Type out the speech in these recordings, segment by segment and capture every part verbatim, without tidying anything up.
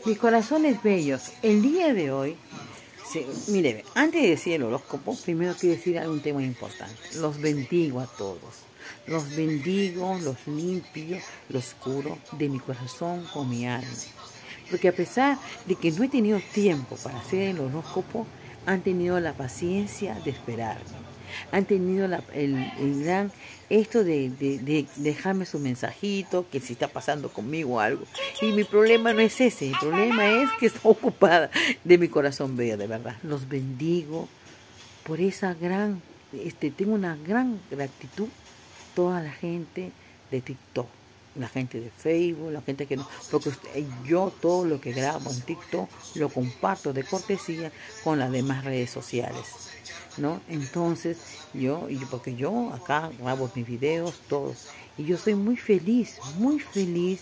Mis corazones bellos, el día de hoy, sí, mire, antes de decir el horóscopo, primero quiero decir algún tema importante. Los bendigo a todos. Los bendigo, los limpio, los curo de mi corazón con mi alma. Porque a pesar de que no he tenido tiempo para hacer el horóscopo, han tenido la paciencia de esperarme. Han tenido la, el, el gran esto de, de, de dejarme su mensajito, que si está pasando conmigo algo. Y mi problema no es ese, mi problema es que estoy ocupada de mi corazón bello, de verdad. Los bendigo por esa gran, este, tengo una gran gratitud, toda la gente de TikTok, la gente de Facebook, la gente que no, porque yo todo lo que grabo en TikTok lo comparto de cortesía con las demás redes sociales, ¿no? Entonces yo, porque yo acá grabo mis videos, todos, y yo soy muy feliz, muy feliz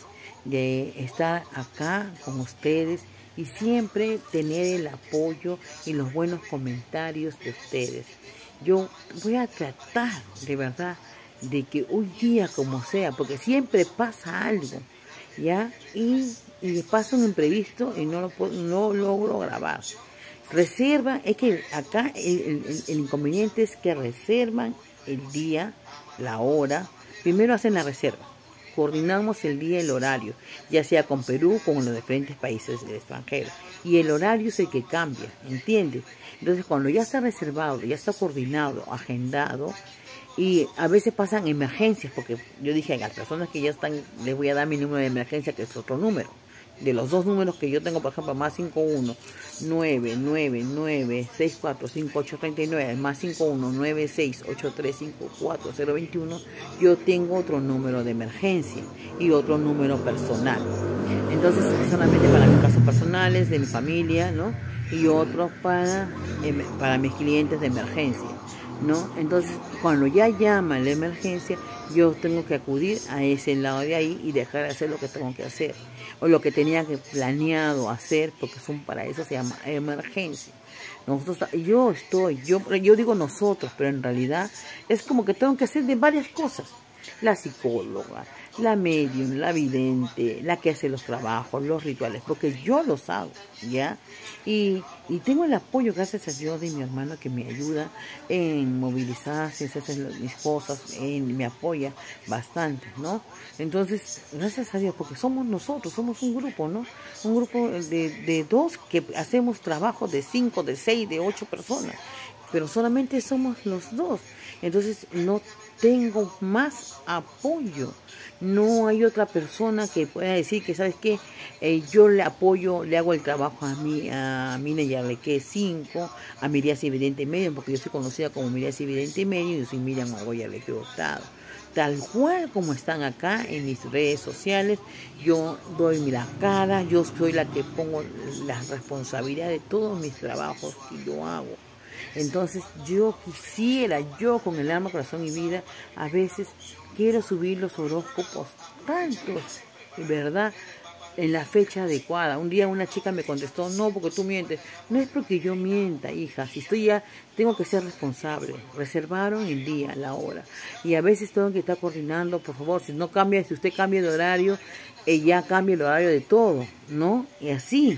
de estar acá con ustedes y siempre tener el apoyo y los buenos comentarios de ustedes. Yo voy a tratar de verdad de que hoy día como sea, porque siempre pasa algo, ¿ya? Y, y pasa un imprevisto y no lo puedo, no logro grabar. Reserva, es que acá el, el, el inconveniente es que reservan el día, la hora, primero hacen la reserva, coordinamos el día y el horario, ya sea con Perú, con los diferentes países del extranjero, y el horario es el que cambia, ¿entiendes? Entonces cuando ya está reservado, ya está coordinado, agendado, y a veces pasan emergencias, porque yo dije a las personas que ya están, les voy a dar mi número de emergencia, que es otro número. De los dos números que yo tengo, por ejemplo, más cinco uno nueve nueve nueve seis cuatro cinco ocho tres nueve, más cinco uno nueve seis ocho tres cinco cuatro cero dos uno, yo tengo otro número de emergencia y otro número personal. Entonces, solamente para mis casos personales, de mi familia, ¿no? Y otros para, para mis clientes de emergencia, ¿no? Entonces, cuando ya llama la emergencia, yo tengo que acudir a ese lado de ahí y dejar de hacer lo que tengo que hacer o lo que tenía que planeado hacer, porque son para eso se llama emergencia. Nosotros, yo estoy, yo, yo digo nosotros, pero en realidad es como que tengo que hacer de varias cosas. La psicóloga, la medium, la vidente, la que hace los trabajos, los rituales, porque yo los hago, ¿ya? Y, y tengo el apoyo, gracias a Dios, de mi hermano que me ayuda en movilizarse, en hacer mis cosas, en, me apoya bastante, ¿no? Entonces, gracias a Dios, porque somos nosotros, somos un grupo, ¿no? Un grupo de, de dos que hacemos trabajo de cinco, de seis, de ocho personas, pero solamente somos los dos. Entonces, no tengo más apoyo. No hay otra persona que pueda decir que, ¿sabes qué? Eh, yo le apoyo, le hago el trabajo a mí, a Mina Yarleque cinco, a Miriam Evidente Medio, porque yo soy conocida como Miriam Evidente Medio y yo soy Miriam Margoya Yarleque Hurtado. Tal cual como están acá en mis redes sociales, yo doy mi la cara, yo soy la que pongo la responsabilidad de todos mis trabajos que yo hago. Entonces yo quisiera, yo con el alma, corazón y vida, a veces quiero subir los horóscopos tantos, ¿verdad? En la fecha adecuada. Un día una chica me contestó, no, porque tú mientes. No es porque yo mienta, hija. Si estoy ya, tengo que ser responsable. Reservaron el día, la hora. Y a veces tengo que estar coordinando, por favor, si no cambia, si usted cambia de horario, ella cambia el horario de todo, ¿no? Y así.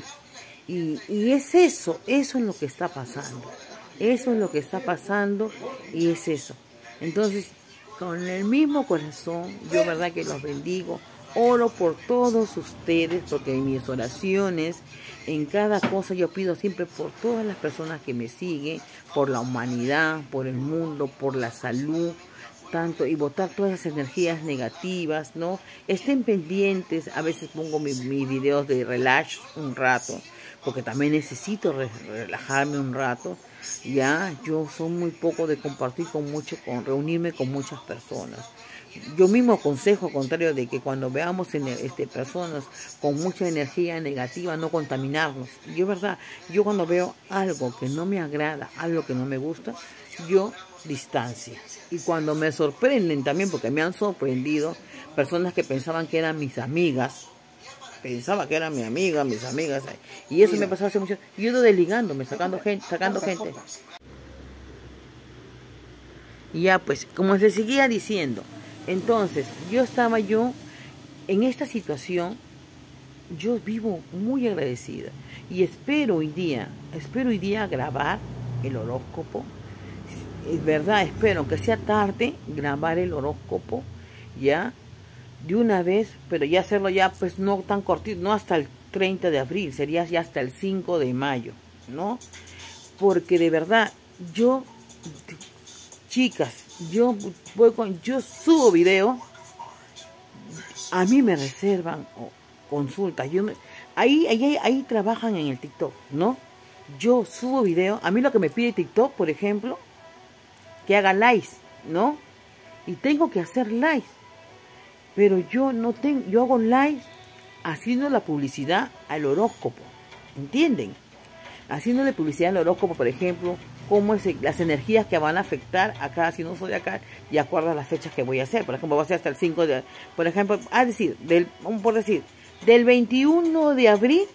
Y, y es eso, eso es lo que está pasando. Eso es lo que está pasando y es eso. Entonces, con el mismo corazón, yo verdad que los bendigo, oro por todos ustedes, porque en mis oraciones, en cada cosa yo pido siempre por todas las personas que me siguen, por la humanidad, por el mundo, por la salud, tanto, y botar todas esas energías negativas, ¿no? Estén pendientes, a veces pongo mis, mis videos de relax un rato, porque también necesito re, relajarme un rato. Ya, yo soy muy poco de compartir con mucho, con reunirme con muchas personas. Yo mismo aconsejo, al contrario de que cuando veamos en, este, personas con mucha energía negativa, no contaminarnos. Yo, verdad, yo cuando veo algo que no me agrada, algo que no me gusta, yo distancia. Y cuando me sorprenden también, porque me han sorprendido, personas que pensaban que eran mis amigas, pensaba que era mi amiga, mis amigas, y eso me pasó hace mucho. Yo he ido desligándome, sacando gente, sacando gente. Y ya pues, como les seguía diciendo, entonces, yo estaba yo en esta situación, yo vivo muy agradecida y espero hoy día, espero hoy día grabar el horóscopo. Es verdad, espero que sea tarde grabar el horóscopo ya de una vez, pero ya hacerlo ya pues no tan cortito, no hasta el treinta de abril, sería ya hasta el cinco de mayo, ¿no? Porque de verdad, yo, chicas, yo voy con, yo subo video, a mí me reservan consultas, yo me, ahí, ahí, ahí trabajan en el TikTok, ¿no? Yo subo video, a mí lo que me pide TikTok, por ejemplo, que haga likes, ¿no? Y tengo que hacer likes, pero yo no tengo, yo hago likes haciendo la publicidad al horóscopo, ¿entienden? Haciéndole publicidad al horóscopo, por ejemplo, cómo es el, las energías que van a afectar a cada signo zodiacal de acuerdo a las fechas que voy a hacer. Por ejemplo, va a ser hasta el cinco de, por ejemplo, a decir, del, por decir, del veintiuno de abril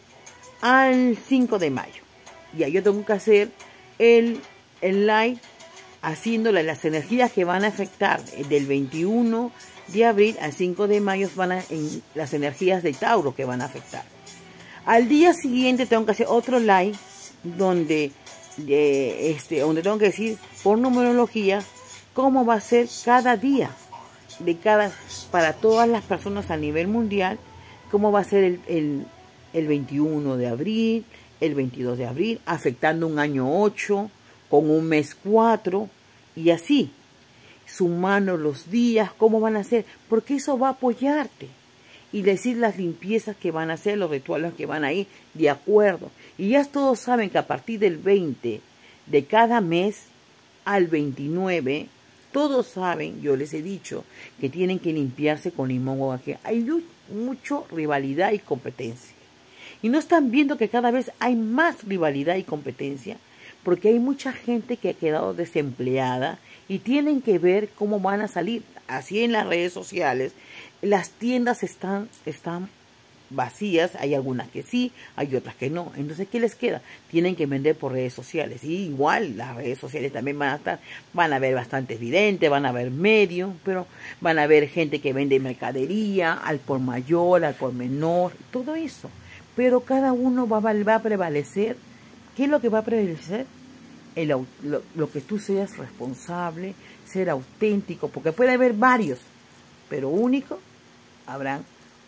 al cinco de mayo. Ya yo tengo que hacer el, el live haciéndole las energías que van a afectar del veintiuno de abril al cinco de mayo, van a, en las energías de Tauro que van a afectar. Al día siguiente tengo que hacer otro live donde, eh, este, donde tengo que decir por numerología cómo va a ser cada día de cada, para todas las personas a nivel mundial, cómo va a ser el, el, el veintiuno de abril, el veintidós de abril, afectando un año ocho, con un mes cuatro, y así, sumando los días, cómo van a ser, porque eso va a apoyarte. Y decir las limpiezas que van a hacer, los rituales que van a ir, de acuerdo. Y ya todos saben que a partir del veinte de cada mes al veintinueve, todos saben, yo les he dicho, que tienen que limpiarse con limón o que hay mucha rivalidad y competencia. Y no están viendo que cada vez hay más rivalidad y competencia, porque hay mucha gente que ha quedado desempleada y tienen que ver cómo van a salir. Así en las redes sociales, las tiendas están, están vacías, hay algunas que sí, hay otras que no. Entonces, ¿qué les queda? Tienen que vender por redes sociales. Y igual las redes sociales también van a estar, van a haber bastantes videntes, van a haber medios, pero van a haber gente que vende mercadería, al por mayor, al por menor, todo eso. Pero cada uno va, va a prevalecer. ¿Qué es lo que va a prevalecer? El, lo, lo que tú seas responsable, ser auténtico, porque puede haber varios, pero único habrán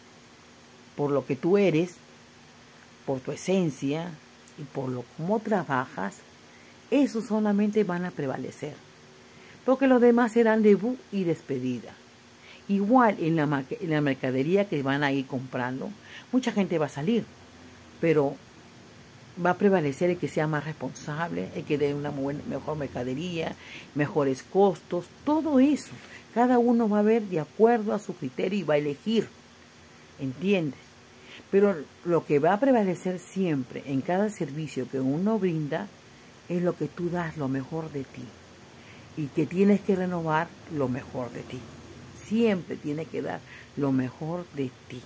por lo que tú eres, por tu esencia y por lo cómo trabajas. Esos solamente van a prevalecer, porque los demás serán debut y despedida. Igual en la, en la mercadería que van a ir comprando, mucha gente va a salir, pero va a prevalecer el que sea más responsable, el que dé una buena, mejor mercadería, mejores costos, todo eso. Cada uno va a ver de acuerdo a su criterio y va a elegir, ¿entiendes? Pero lo que va a prevalecer siempre en cada servicio que uno brinda es lo que tú das, lo mejor de ti. Y que tienes que renovar lo mejor de ti. Siempre tienes que dar lo mejor de ti.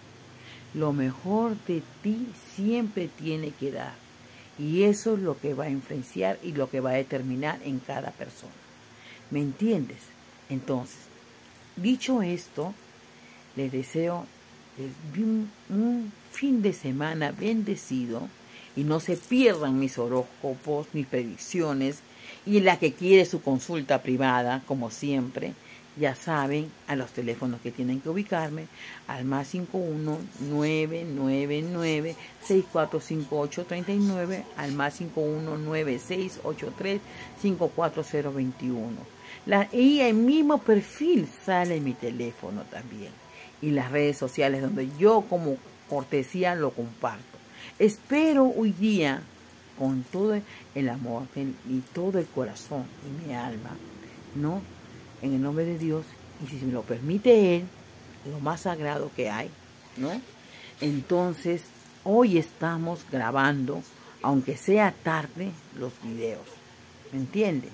Lo mejor de ti siempre tiene que dar. Y eso es lo que va a influenciar y lo que va a determinar en cada persona. ¿Me entiendes? Entonces, dicho esto, les deseo un, un fin de semana bendecido y no se pierdan mis horóscopos, mis predicciones y la que quiere su consulta privada, como siempre. Ya saben, a los teléfonos que tienen que ubicarme, al más cinco uno, nueve nueve nueve, seis cuatro cinco ocho, tres nueve, al más cinco uno, nueve seis ocho tres, cinco cuatro cero dos uno. La, y el mismo perfil sale en mi teléfono también. Y las redes sociales donde yo como cortesía lo comparto. Espero hoy día, con todo el amor y todo el corazón y mi alma, ¿no? En el nombre de Dios, y si me lo permite Él, lo más sagrado que hay, ¿no? Entonces, hoy estamos grabando, aunque sea tarde, los videos, ¿me entienden?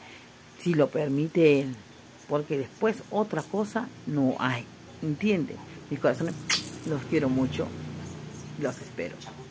Si lo permite Él, porque después otra cosa no hay, ¿entienden? Mis corazones, los quiero mucho, los espero.